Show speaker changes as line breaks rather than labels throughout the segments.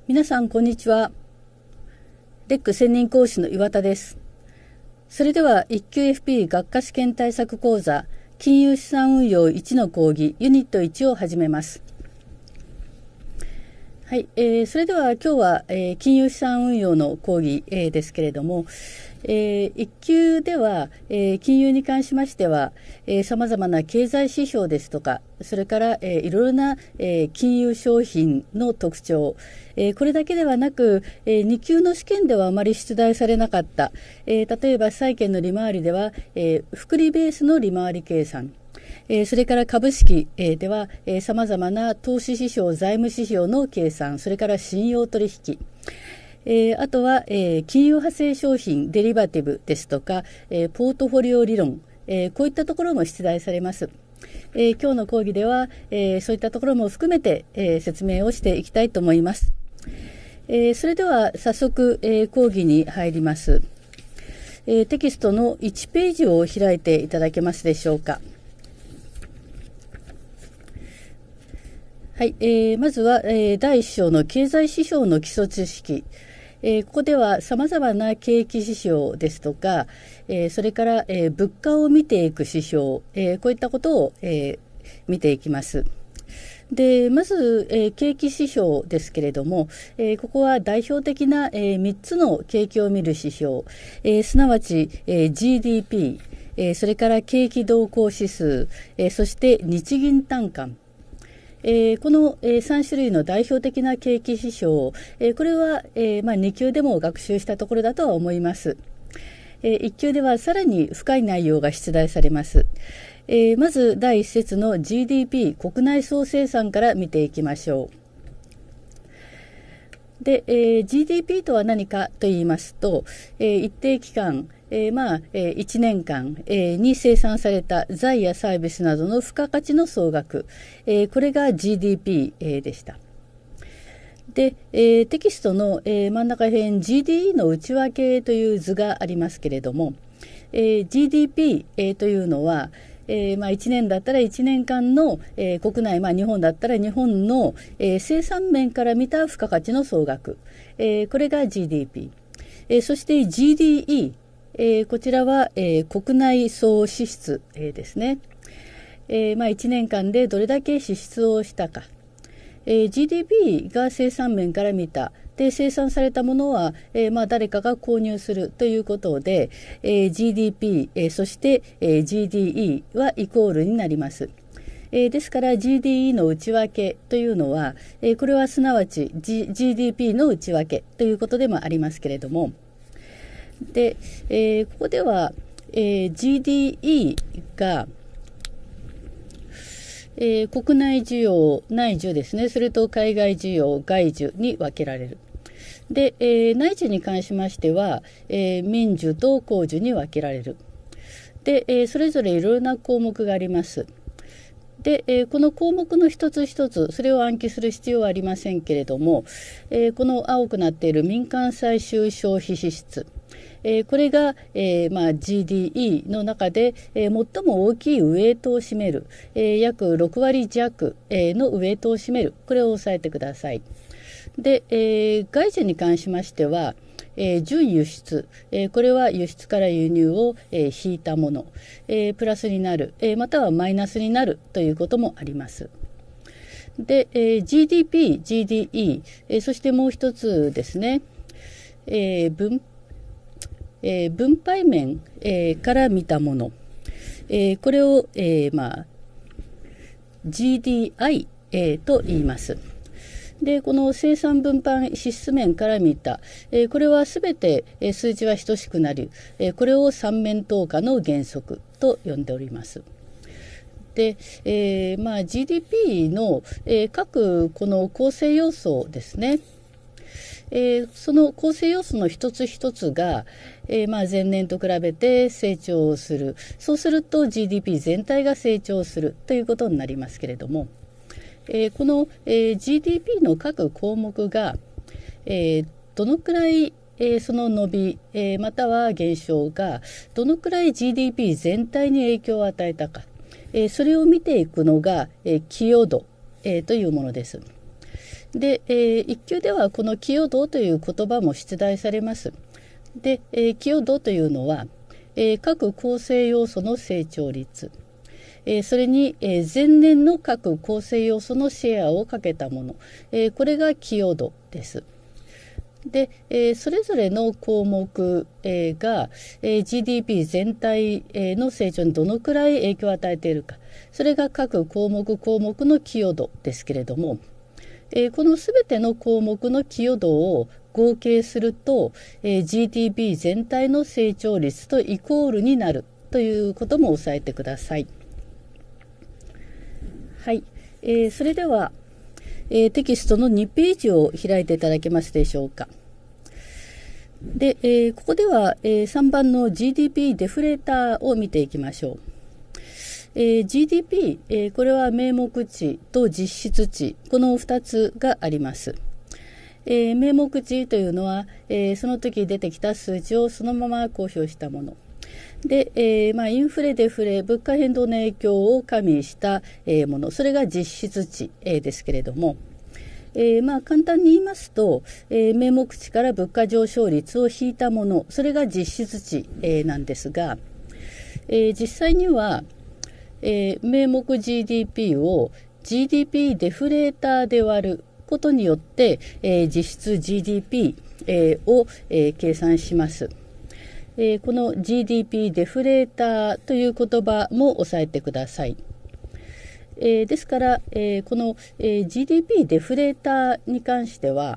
皆さんこんにちは。レック専任講師の岩田です。それでは1級 FP 学科試験対策講座金融資産運用1の講義ユニット1を始めます。はい、それでは今日は、金融資産運用の講義、ですけれども、1級では、金融に関しましては、様々な経済指標ですとか、それから、いろいろな、金融商品の特徴、これだけではなく、2級の試験ではあまり出題されなかった、例えば債券の利回りでは、複利ベースの利回り計算、それから株式では様々な投資指標、財務指標の計算、それから信用取引、あとは金融派生商品、デリバティブですとか、ポートフォリオ理論、こういったところも出題されます。今日の講義ではそういったところも含めて説明をしていきたいと思います。それでは早速講義に入ります。テキストの1ページを開いていただけますでしょうか。はい、まずは、第1章の経済指標の基礎知識。ここでは様々な景気指標ですとか、それから、物価を見ていく指標、こういったことを、見ていきます。で、まず、景気指標ですけれども、ここは代表的な、3つの景気を見る指標、すなわち、GDP、それから景気動向指数、そして日銀短観、この3種類の代表的な景気指標、これは2級でも学習したところだとは思います。1級ではさらに深い内容が出題されます。まず第1節の GDP 国内総生産から見ていきましょう。で、GDP とは何かと言いますと、一定期間1年間に生産された財やサービスなどの付加価値の総額、これが GDP でした。で、テキストの真ん中辺 GDE の内訳という図がありますけれども、GDP というのは1年だったら1年間の国内、日本だったら日本の生産面から見た付加価値の総額、これが GDP、そして GDE、こちらは、国内総支出、ですね。1年間でどれだけ支出をしたか。GDP が生産面から見た。で、生産されたものは、誰かが購入するということで、GDP、そして、GDE はイコールになります。ですから GDE の内訳というのは、これはすなわち、GDP の内訳ということでもありますけれども、で、ここでは、GDE が、国内需要、内需ですね、それと海外需要、外需に分けられる。で、内需に関しましては、民需と公需に分けられる。で、それぞれいろいろな項目があります。で、この項目の一つ一つ、それを暗記する必要はありませんけれども、この青くなっている民間最終消費支出、これが、GDE の中で、最も大きいウエイトを占める、約6割弱、のウエイトを占める、これを押さえてください。で、外需に関しましては、純輸出、これは輸出から輸入を、引いたもの、プラスになる、またはマイナスになるということもあります。で、GDP、GDE、そしてもう一つですね、分配面、から見たもの、これを、GDI、と言います。で、この生産分配支出面から見た、これはすべて数値は等しくなり、これを三面等価の原則と呼んでおります。で、GDP の、各この構成要素ですね。その構成要素の一つ一つが、前年と比べて成長をする。そうすると GDP 全体が成長するということになりますけれども、この、GDP の各項目が、どのくらい、その伸び、または減少がどのくらい GDP 全体に影響を与えたか、それを見ていくのが、寄与度、というものです。 で、1級ではこの寄与度という言葉も出題されます。で、寄与度というのは、各構成要素の成長率、それに、前年の各構成要素のシェアをかけたもの、これが寄与度です。で、それぞれの項目、が、GDP 全体の成長にどのくらい影響を与えているか、それが各項目の寄与度ですけれども、このすべての項目の寄与度を合計すると、GDP 全体の成長率とイコールになるということも押さえてください。はい、それでは、テキストの2ページを開いていただけますでしょうか。で、ここでは、3番の GDP デフレーターを見ていきましょう。GDP、これは名目値と実質値、この2つがあります。名目値というのは、その時出てきた数字をそのまま公表したもの。で、インフレ、デフレ、物価変動の影響を加味した、もの、それが実質値、ですけれども、簡単に言いますと、名目値から物価上昇率を引いたもの、それが実質値、なんですが、実際には、名目 GDP を GDP デフレーターで割ることによって、実質 GDP、を、計算します。この GDP デフレーターという言葉も押さえてください。ですから、この、GDP デフレーターに関しては、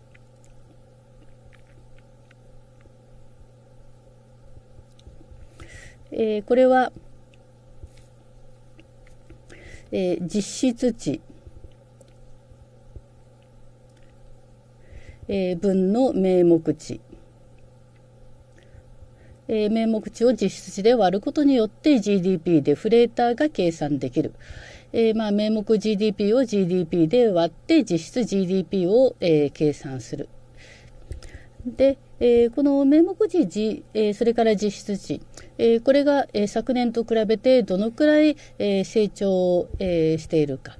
これは、実質値、分の名目値、名目値を実質値で割ることによって GDP デフレーターが計算できる。名目 GDP を GDP で割って実質 GDP を、計算する。で、この名目値、それから実質値、これが、昨年と比べてどのくらい、成長、しているか、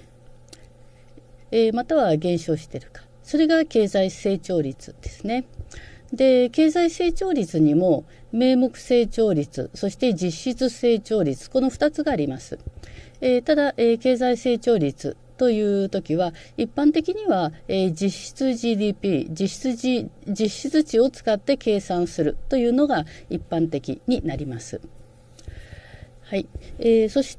または減少しているか、それが経済成長率ですね。で、経済成長率にも名目成長率、そして実質成長率、この2つがあります。ただ、経済成長率というときは、一般的には、実質 GDP、実質値を使って計算するというのが一般的になります。はい。そして、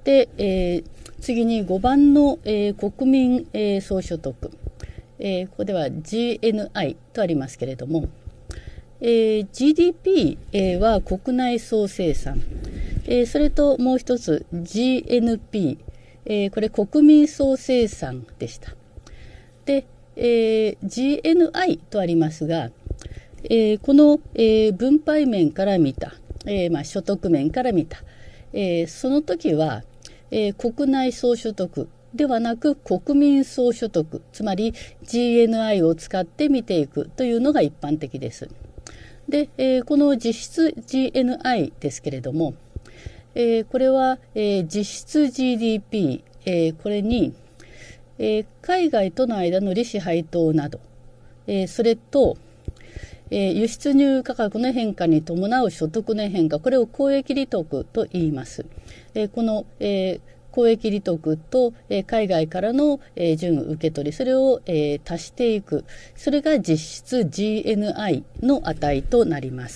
次に5番の、国民、総所得。ここでは GNI とありますけれども、GDP は国内総生産、それともう一つ GNP、これ国民総生産でした。で、GNI とありますが、この、分配面から見た、所得面から見た、その時は、国内総所得ではなく国民総所得、つまり GNI を使って見ていくというのが一般的です。で、この実質 GNI ですけれども、これは、実質 GDP、これに、海外との間の利子配当など、それと、輸出入価格の変化に伴う所得の変化、これを公益利得と言います。この、公益利得と、海外からの、準受け取り、それを、足していく。それが実質 GNI の値となります。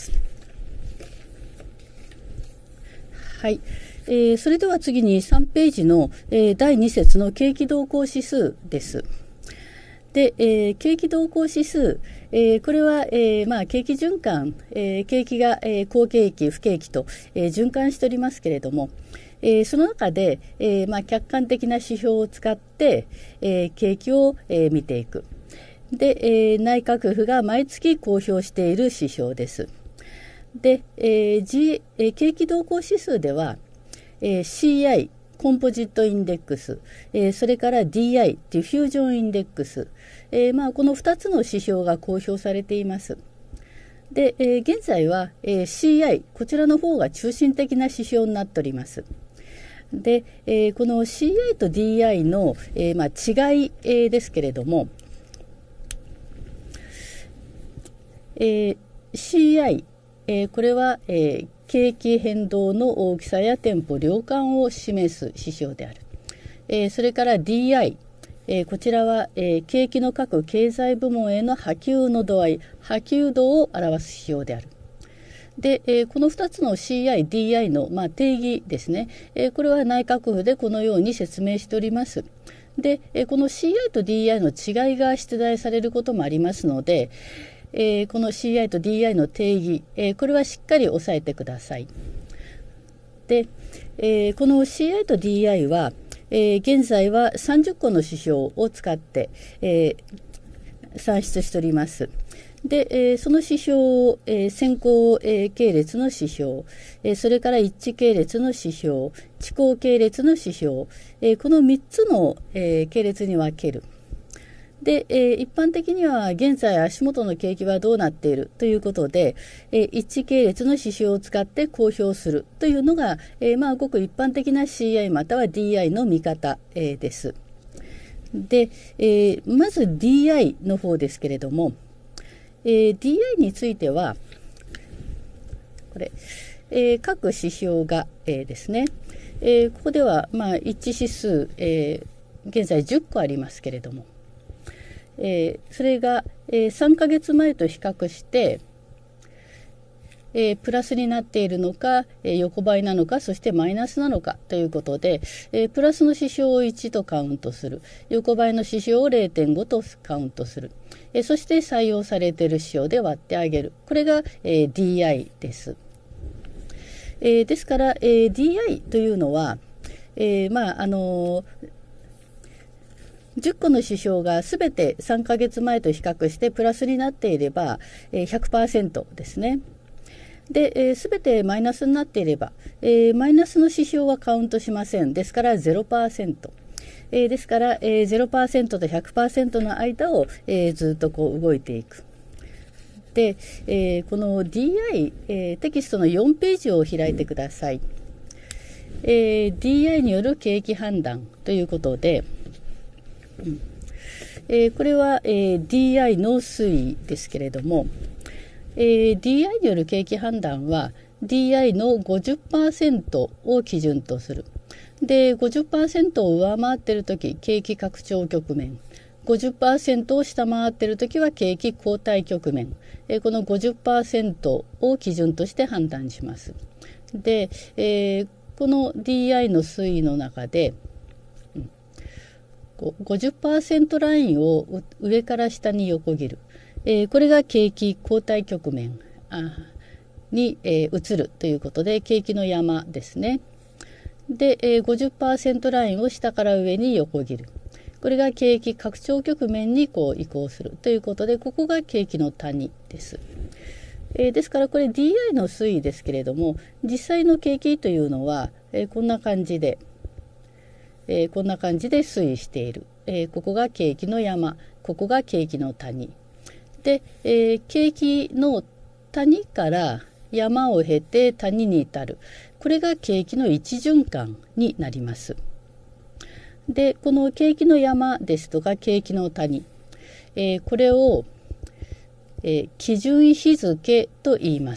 はい。それでは次に3ページの、第2節の景気動向指数です。で、景気動向指数、これは、景気循環、景気が、好景気、不景気と、循環しておりますけれども、その中で、客観的な指標を使って、景気を、見ていく。で、内閣府が毎月公表している指標です。で、景気動向指数では、CI、コンポジットインデックス、それから DI、ディフュージョンインデックス、この2つの指標が公表されています。で、現在は、CI、こちらの方が中心的な指標になっております。で、この CI と DI の、違い、ですけれども、 CI、これは、景気変動の大きさやテンポ、量感を示す指標である。それから DI、こちらは、景気の各経済部門への波及の度合い、波及度を表す指標である。で、この2つの CI、DI の、定義ですね、これは内閣府でこのように説明しております。で、この CI と DI の違いが出題されることもありますので、この CI と DI の定義、これはしっかり押さえてください。で、この CI と DI は、現在は30個の指標を使って、算出しております。で、その指標を、先行、系列の指標、それから一致系列の指標、遅行系列の指標、この3つの、系列に分ける。で、一般的には現在足元の景気はどうなっているということで、一致系列の指標を使って公表するというのが、ごく一般的な CI または DI の見方、です。で、まず DI の方ですけれども、DI についてはこれ、各指標が、ですね、ここでは、一致指数、現在10個ありますけれども、それが、3ヶ月前と比較して、プラスになっているのか、横ばいなのか、そしてマイナスなのかということで、プラスの指標を1とカウントする、横ばいの指標を 0.5 とカウントする、そして採用されている指標で割ってあげる。これが、DI です。ですから、DI というのは、10個の指標がすべて3ヶ月前と比較してプラスになっていれば、100% ですね。で、すべてマイナスになっていれば、マイナスの指標はカウントしません。ですから 0%。ですから、0% と 100% の間を、ずっとこう動いていく。で、この DI、テキストの4ページを開いてください。DI による景気判断ということで、これは、DI の推移ですけれども、DI による景気判断は DI の 50% を基準とする。で、50% を上回っているとき、景気拡張局面。50% を下回っているときは景気後退局面。この 50% を基準として判断します。で、この DI の推移の中で、50% ラインを上から下に横切る。これが景気後退局面に移るということで、景気の山ですね。で、50% ラインを下から上に横切る。これが景気拡張局面にこう移行するということで、ここが景気の谷です。ですからこれ DI の推移ですけれども、実際の景気というのは、こんな感じで推移している。ここが景気の山、ここが景気の谷。で、景気の谷から山を経て谷に至る。これが景気の一循環になります。で、この景気の山ですとか景気の谷、これを、基準日付と言います。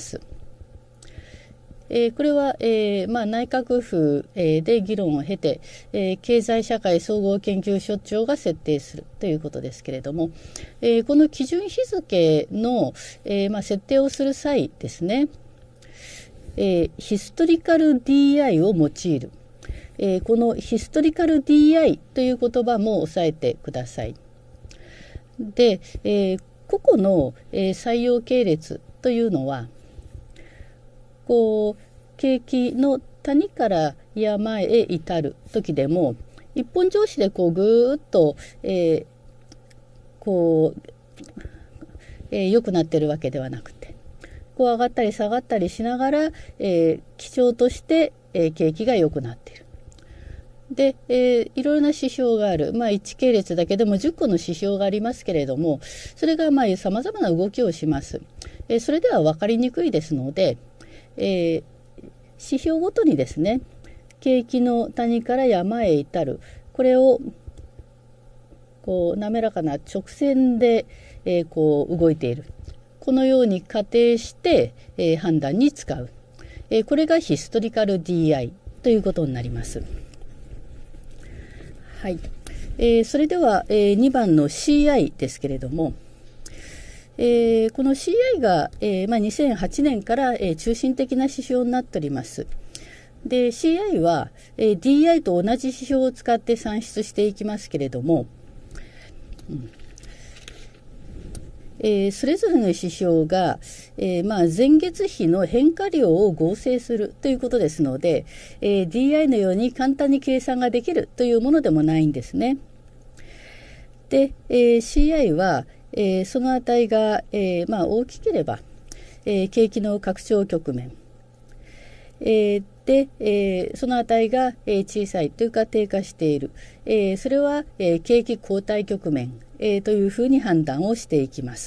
これは、内閣府、で議論を経て、経済社会総合研究所長が設定するということですけれども、この基準日付の、設定をする際ですね、ヒストリカル DI を用いる。このヒストリカル DI という言葉も押さえてください。で、個々の、採用系列というのは、こう景気の谷から山へ至る時でも一本上司でこうぐーっと、良くなってるわけではなくて、こう上がったり下がったりしながら、基調として、景気が良くなっている。で、いろいろな指標がある。1系列だけでも10個の指標がありますけれども、それが様々な動きをします。それでは分かりにくいですので、指標ごとにですね、景気の谷から山へ至る、これをこう滑らかな直線で、こう動いている。 このように仮定して、判断に使う、これがヒストリカル DI ということになります。はい。それでは、2番の CI ですけれども、この CI が、2008年から、中心的な指標になっております。で CI は、DI と同じ指標を使って算出していきますけれども、それぞれの指標が、前月比の変化量を合成するということですので、DI のように簡単に計算ができるというものでもないんですね。で、CI は、その値が、大きければ、景気の拡張局面、で、その値が、小さいというか低下している、それは、景気後退局面、というふうに判断をしていきます。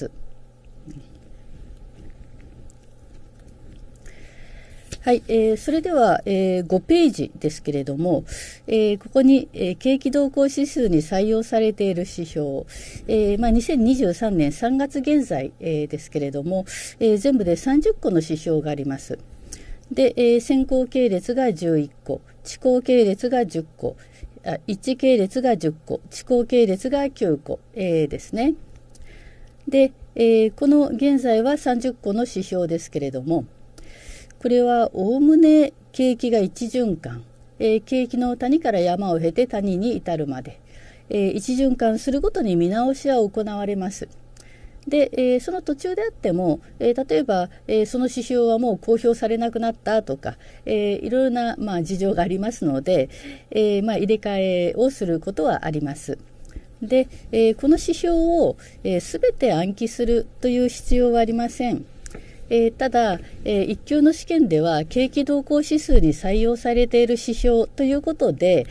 はい、それでは、5ページですけれども、ここに、景気動向指数に採用されている指標、2023年3月現在、ですけれども、全部で30個の指標があります。で、先行系列が11個、遅行系列が10個、一致系列が10個、遅行系列が9個、ですね。で、この現在は30個の指標ですけれども、これはおおむね景気が一循環、景気の谷から山を経て谷に至るまで、一循環するごとに見直しは行われます。で、その途中であっても、例えば、その指標はもう公表されなくなったとか、いろいろな、事情がありますので、入れ替えをすることはあります。で、この指標をすべて暗記するという必要はありません。ただ、一級の試験では景気動向指数に採用されている指標ということで、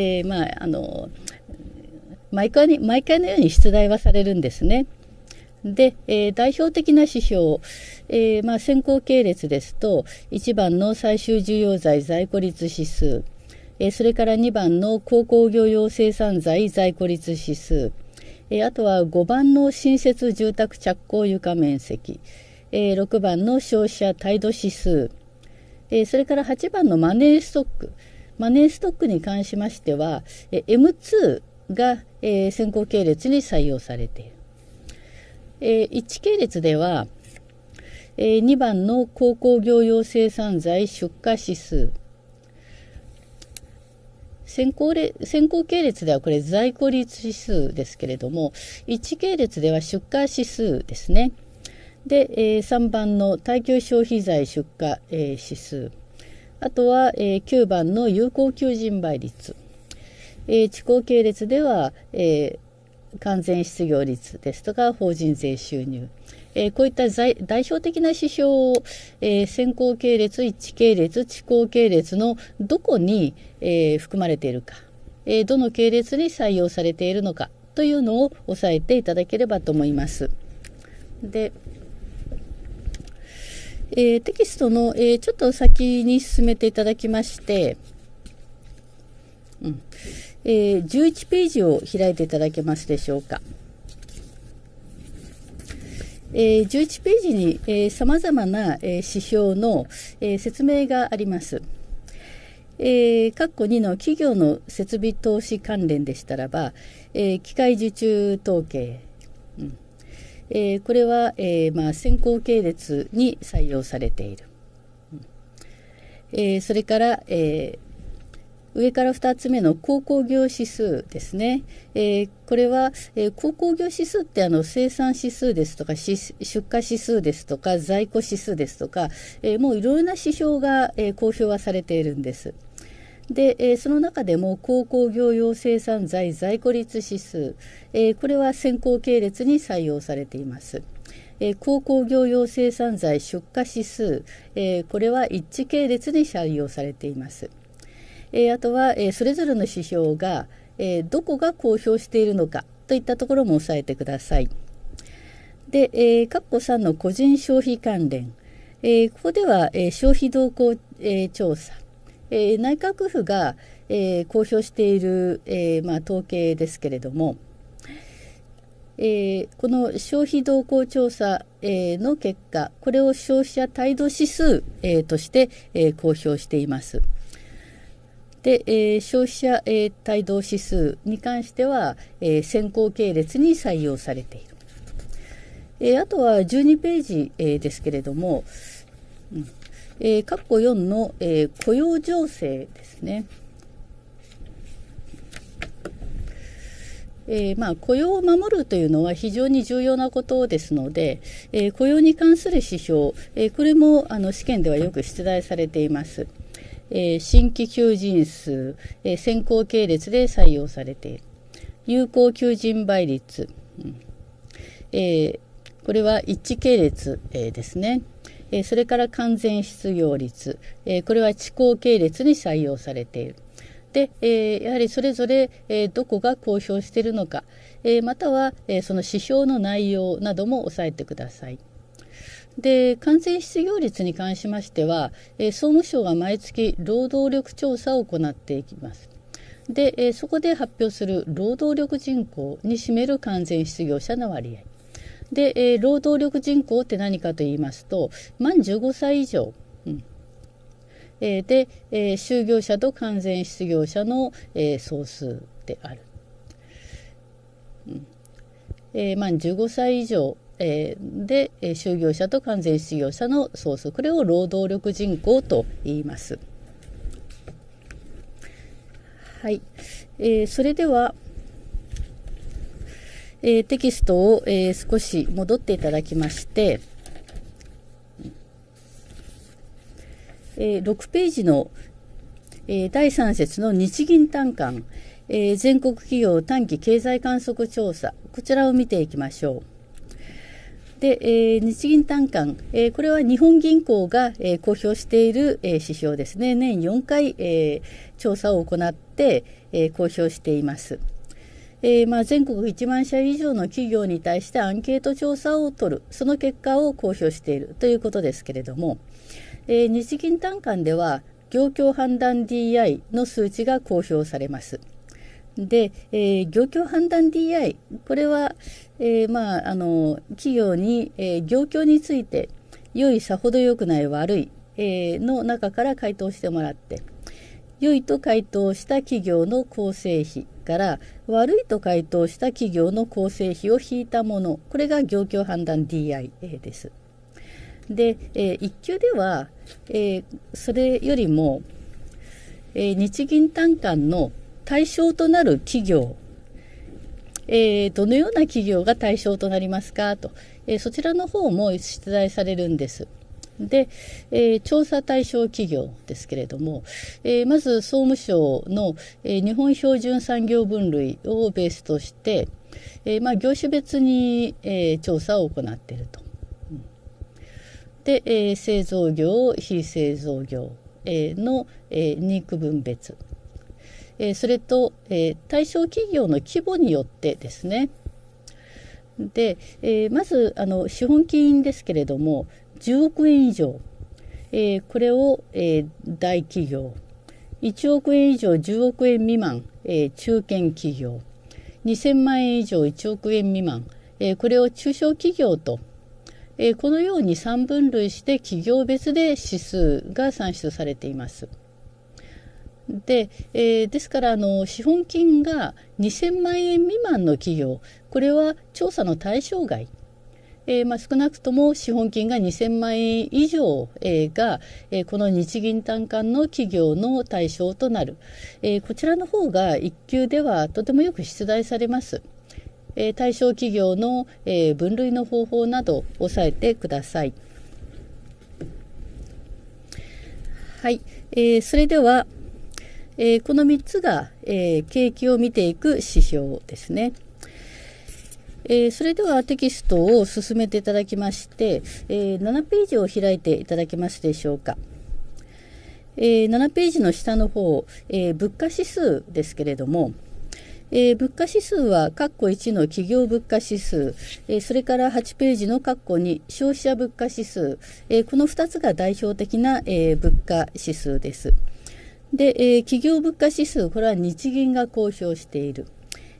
毎回のように出題はされるんですね。で、代表的な指標、先行系列ですと1番の最終重要財在庫率指数、それから2番の鉱工業用生産財在庫率指数、あとは5番の新設住宅着工床面積、6番の消費者態度指数、それから8番のマネーストック。マネーストックに関しましては、M2 が、先行系列に採用されている。1系列では、2番の鉱工業用生産財出荷指数。先行系列ではこれ在庫率指数ですけれども、1系列では出荷指数ですね。で、3番の耐久消費財出荷、指数。あとは、9番の有効求人倍率。遅行系列では、完全失業率ですとか法人税収入、こういった代表的な指標を、先行系列、1系列、遅行系列のどこに、含まれているか、どの系列に採用されているのかというのを押さえていただければと思います。で、テキストの、ちょっと先に進めていただきまして、11ページを開いていただけますでしょうか。11ページにさまざまな、指標の、説明があります。括弧2の企業の設備投資関連でしたらば、機械受注統計、これは、先行系列に採用されている。それから、上から2つ目の鉱工業指数ですね。これは、鉱工業指数って生産指数ですとか出荷指数ですとか在庫指数ですとか、もういろいろな指標が、公表はされているんです。で、その中でも鉱工業用生産財在庫率指数、これは先行系列に採用されています。鉱工業用生産財出荷指数、これは一致系列に採用されています。あとは、それぞれの指標が、どこが公表しているのかといったところも押さえてください。で、括弧3の個人消費関連、ここでは、消費動向、調査、内閣府が、公表している、統計ですけれども、 この消費動向調査、の結果、これを消費者態度指数、として、公表しています。で、消費者、態度指数に関しては、先行系列に採用されている。あとは12ページ、ですけれども、括弧4の、雇用情勢ですね。雇用を守るというのは非常に重要なことですので、雇用に関する指標、これも試験ではよく出題されています。新規求人数、先行系列で採用されている。有効求人倍率、これは一致系列、ですね。それから完全失業率、これは遅行系列に採用されている。で、やはりそれぞれ、どこが公表しているのか、または、その指標の内容なども押さえてください。で、完全失業率に関しましては、総務省が毎月労働力調査を行っていきます。で、そこで発表する労働力人口に占める完全失業者の割合。で、労働力人口って何かと言いますと、満15歳以上、で、就業者と完全失業者の、総数である。満15歳以上、で、就業者と完全失業者の総数、これを労働力人口と言います。はい。それでは、テキストを、少し戻っていただきまして、6ページの、第3節の日銀短観、全国企業短期経済観測調査、こちらを見ていきましょう。で、日銀短観、これは日本銀行が、公表している、指標ですね。年4回、調査を行って、公表しています。全国1万社以上の企業に対してアンケート調査を取る、その結果を公表しているということですけれども、日銀短観では業況判断 DI の数値が公表されます。で、業況判断 DI、これは、企業に、業況について良い、さほど良くない、悪い、の中から回答してもらって、良いと回答した企業の構成比から悪いと回答した企業の構成比を引いたもの、これが業況判断 DI です。で、1級では、それよりも、日銀短観の対象となる企業、どのような企業が対象となりますかと、そちらの方も出題されるんです。で、調査対象企業ですけれども、まず総務省の、日本標準産業分類をベースとして、業種別に、調査を行っていると。で、製造業、非製造業、の、2区分別。それと、対象企業の規模によってですね。で、まず資本金ですけれども、10億円以上、これを、大企業、1億円以上10億円未満、中堅企業、2000万円以上1億円未満、これを中小企業と、このように3分類して企業別で指数が算出されています。で、ですから資本金が2000万円未満の企業、これは調査の対象外、少なくとも資本金が2000万円以上、が、この日銀短観の企業の対象となる、こちらの方が1級ではとてもよく出題されます。対象企業の、分類の方法などを押さえてください。はい、それでは、この3つが、景気を見ていく指標ですね。それではテキストを進めていただきまして、7ページを開いていただけますでしょうか。7ページの下の方、物価指数ですけれども、物価指数は括弧1の企業物価指数、それから8ページの括弧2消費者物価指数、この2つが代表的な、物価指数です。で、企業物価指数、これは日銀が公表している。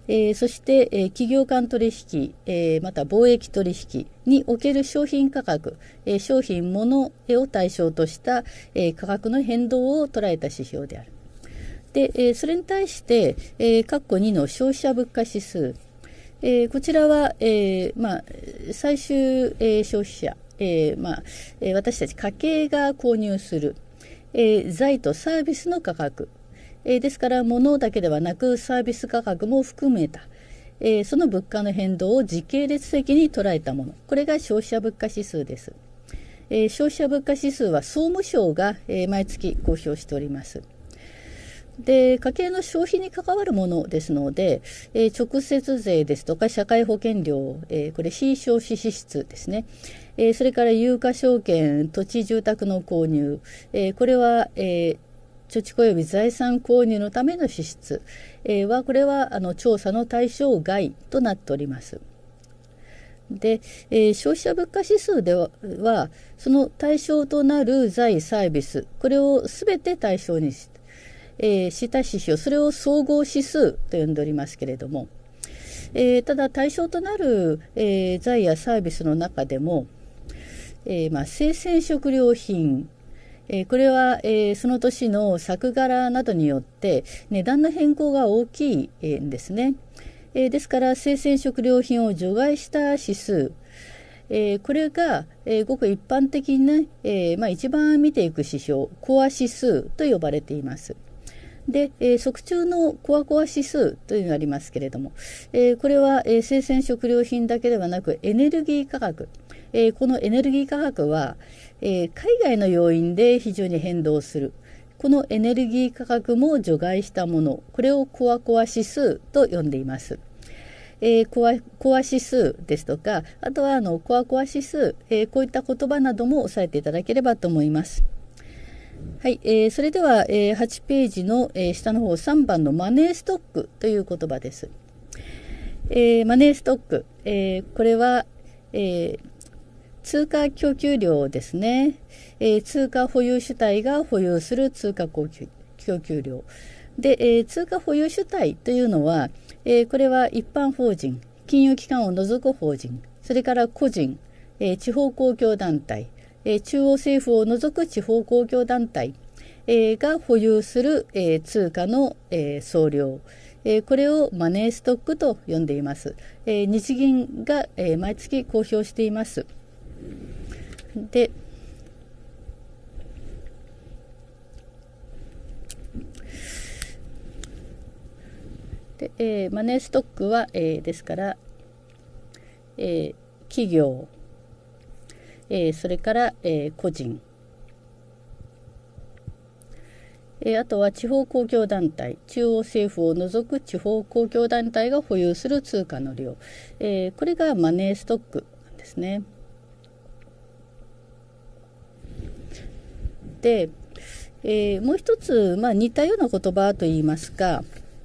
そして、企業間取引、また貿易取引における商品価格、商品物を対象とした、価格の変動を捉えた指標である。で、それに対して、括弧2の消費者物価指数、こちらは、最終、消費者、私たち家計が購入する、財とサービスの価格、ですから物だけではなくサービス価格も含めた、その物価の変動を時系列的に捉えたもの、これが消費者物価指数です。消費者物価指数は総務省が、毎月公表しております。で、家計の消費に関わるものですので、直接税ですとか社会保険料、これ非消費支出ですね、それから有価証券、土地住宅の購入、これは、貯蓄及び財産購入のための支出、これは調査の対象外となっております。で、消費者物価指数ではその対象となる財サービス、これをすべて対象にした指標、それを総合指数と呼んでおりますけれども、ただ対象となる、財やサービスの中でも、生鮮食料品、これは、その年の作柄などによって値段の変更が大きいんですね。ですから生鮮食料品を除外した指数、これが、ごく一般的にね、一番見ていく指標、コア指数と呼ばれています。で、側中のコア指数というのがありますけれども、これは、生鮮食料品だけではなくエネルギー価格、このエネルギー価格は、海外の要因で非常に変動する。このエネルギー価格も除外したもの、これをコア指数と呼んでいます。コア指数ですとか、あとはコア指数、こういった言葉なども押さえていただければと思います。はい、それでは、8ページの、下の方3番のマネーストックという言葉です。マネーストック、これは、通貨供給量ですね。通貨保有主体が保有する通貨供給量で、通貨保有主体というのは、これは一般法人、金融機関を除く法人、それから個人、地方公共団体、中央政府を除く地方公共団体、が保有する、通貨の、総量、これをマネーストックと呼んでいます。日銀が、毎月公表しています。でマネーストックは、ですから、企業、それから、個人、あとは地方公共団体、中央政府を除く地方公共団体が保有する通貨の量、これがマネーストックなんですね。で、もう一つ、似たような言葉といいますか、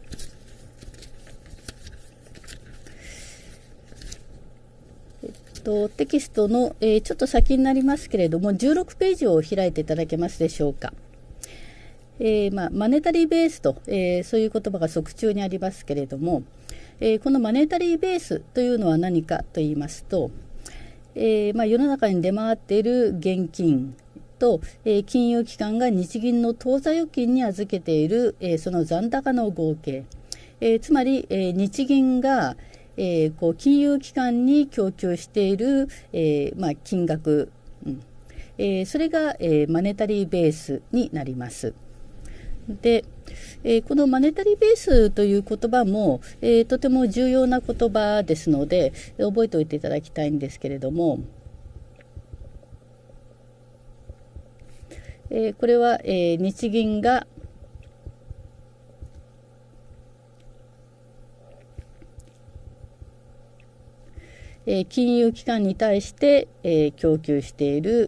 テキストの、ちょっと先になりますけれども、16ページを開いていただけますでしょうか。マネタリーベースと、そういう言葉が側中にありますけれども、このマネタリーベースというのは何かと言いますと、世の中に出回っている現金と、金融機関が日銀の当座預金に預けている、その残高の合計、つまり、日銀が、金融機関に供給している、金額、それが、マネタリーベースになります。で、このマネタリーベースという言葉も、とても重要な言葉ですので覚えておいていただきたいんですけれども、これは、日銀が金融機関に対して、供給している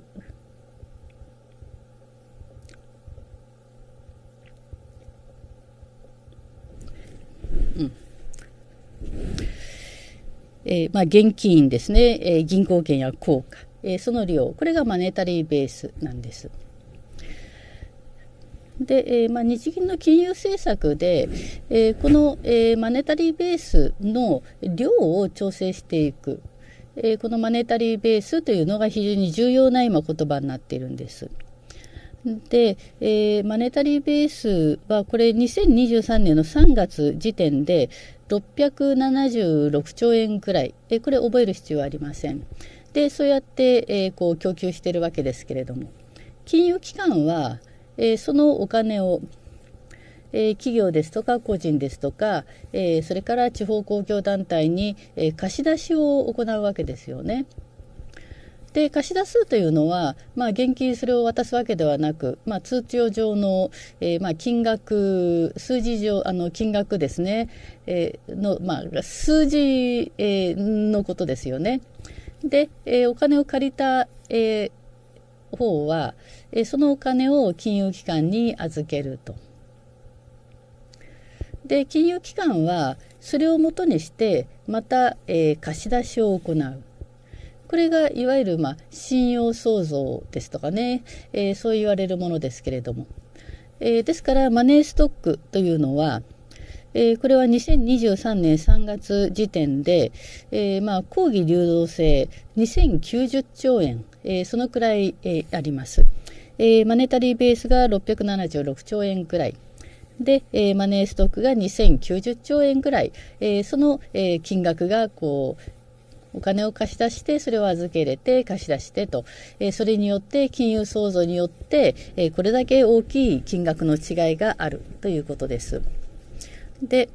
現金ですね、銀行券や硬貨、その量、これがマネタリーベースなんです。 で、日銀の金融政策で、この、マネタリーベースの量を調整していく、このマネタリーベースというのが非常に重要な今言葉になっているんです。で、マネタリーベースはこれ2023年の3月時点で676兆円くらい、これ覚える必要はありません。で、そうやって、こう供給しているわけですけれども、金融機関は、そのお金を、企業ですとか個人ですとか、それから地方公共団体に、貸し出しを行うわけですよね。で、貸し出すというのは、現金それを渡すわけではなく、通帳上の、金額、数字上、金額ですね、の、数字、のことですよね。で、お金を借りた、方は、そのお金を金融機関に預けると。で、金融機関は、それをもとにして、また、貸し出しを行う。これがいわゆる信用創造ですとかね、そう言われるものですけれども、ですからマネーストックというのは、これは2023年3月時点で、講義流動性2090兆円、そのくらい、あります。マネタリーベースが676兆円くらい。で、マネーストックが2090兆円くらい、その、金額がこうお金を貸し出してそれを預け入れて貸し出してと、それによって金融創造によって、これだけ大きい金額の違いがあるということです。で、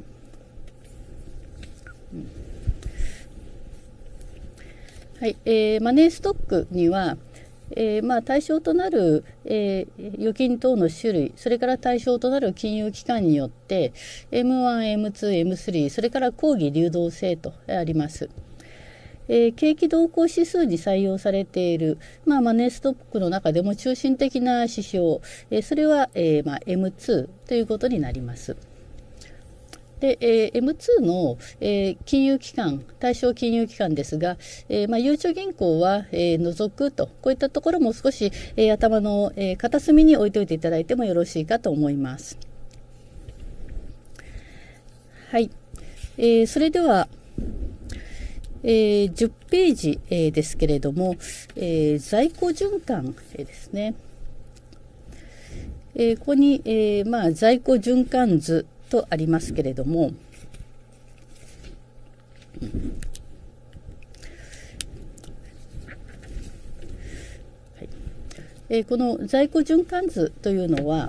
はい、マネーストックには、対象となる、預金等の種類、それから対象となる金融機関によって M1、M2、M3、それから講義流動性とあります。景気動向指数に採用されている、マネーストックの中でも中心的な指標、それは、M2 ということになります。で、M2 の、金融機関、対象金融機関ですが、ゆうちょ銀行は、除くと、こういったところも少し、頭の、片隅に置いておいていただいてもよろしいかと思います。はい。それでは、10ページ、ですけれども、在庫循環、ですね。ここに、在庫循環図とありますけれども、この在庫循環図というのは、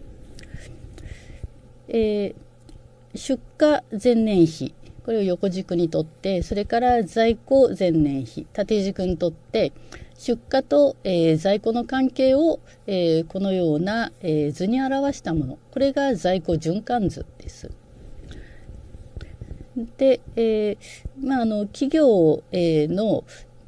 出荷前年比、これを横軸にとって、それから在庫前年比、縦軸にとって、出荷と、在庫の関係を、このような、図に表したもの、これが在庫循環図です。で、企業、の、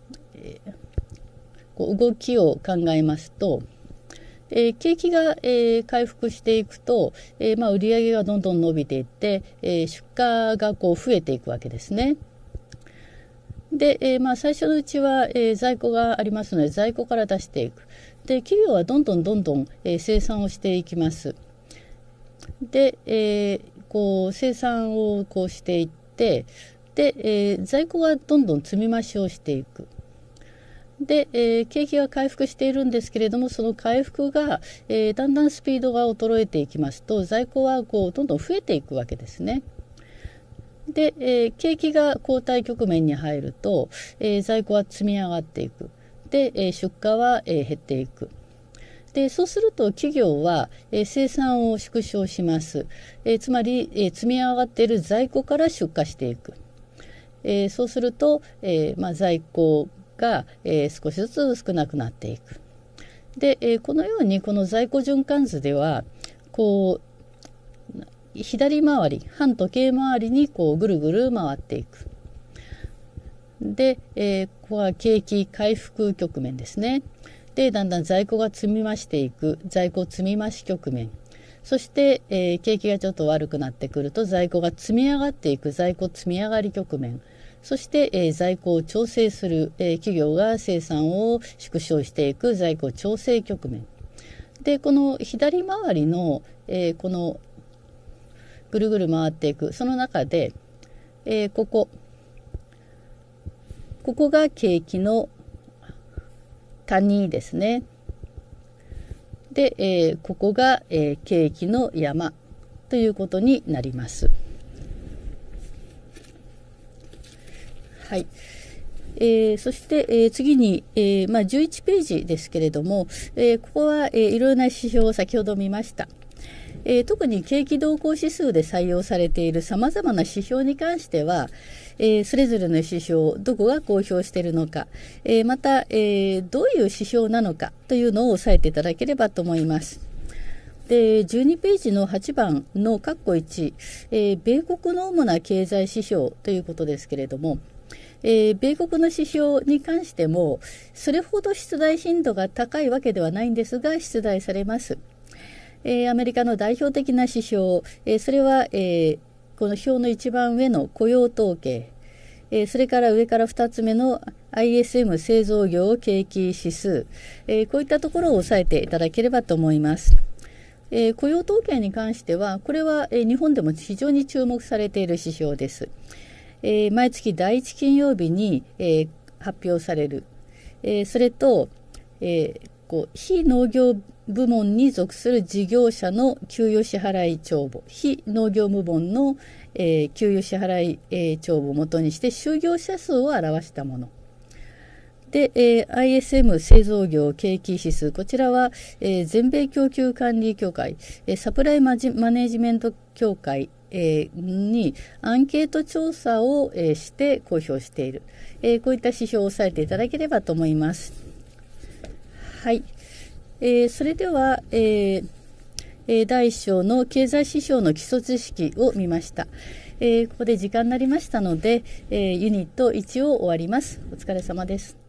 動きを考えますと、景気が、回復していくと、売上がどんどん伸びていって、出荷が増えていくわけですね。で、最初のうちは、在庫がありますので在庫から出していく。で、企業はどんどん、生産をしていきます。で、生産をしていって、で、在庫がどんどん積み増しをしていく。で、景気が回復しているんですけれども、その回復が、だんだんスピードが衰えていきますと、在庫はどんどん増えていくわけですね。で、景気が後退局面に入ると、在庫は積み上がっていく。で、出荷は、減っていく。で、そうすると企業は、生産を縮小します。つまり、積み上がっている在庫から出荷していく。そうすると、在庫が、少しずつ少なくなっていく。で、このようにこの在庫循環図では左回り、反時計回りにぐるぐる回っていく。で、ここは景気回復局面ですね。で、だんだん在庫が積み増していく在庫積み増し局面。そして、景気がちょっと悪くなってくると在庫が積み上がっていく在庫積み上がり局面。そして、在庫を調整する、企業が生産を縮小していく在庫調整局面。 で、この左回りの、このぐるぐる回っていく、その中で、ここが景気の谷ですね。で、ここが、景気の山ということになります。はい。そして、次に、11ページですけれども、ここは、いろいろな指標を先ほど見ました。特に景気動向指数で採用されているさまざまな指標に関しては、それぞれの指標、どこが公表しているのか、また、どういう指標なのかというのを押さえていただければと思います。で、12ページの8番の括弧1、米国の主な経済指標ということですけれども、米国の指標に関しても、それほど出題頻度が高いわけではないんですが、出題されます。アメリカの代表的な指標、それは、この表の一番上の雇用統計、それから上から2つ目の ISM 製造業景気指数、こういったところを押さえていただければと思います。雇用統計に関しては、これは、日本でも非常に注目されている指標です。毎月第1金曜日に、発表される。それと、非農業部門に属する事業者の給与支払い帳簿、非農業部門の、給与支払い、帳簿をもとにして就業者数を表したもの。で、ISM 製造業景気指数、こちらは、全米供給管理協会、サプライマネジメント協会、にアンケート調査を、して公表している、こういった指標を押さえていただければと思います。はい。それでは、第1章の経済指標の基礎知識を見ました。ここで時間になりましたので、ユニット1を終わります。お疲れ様です。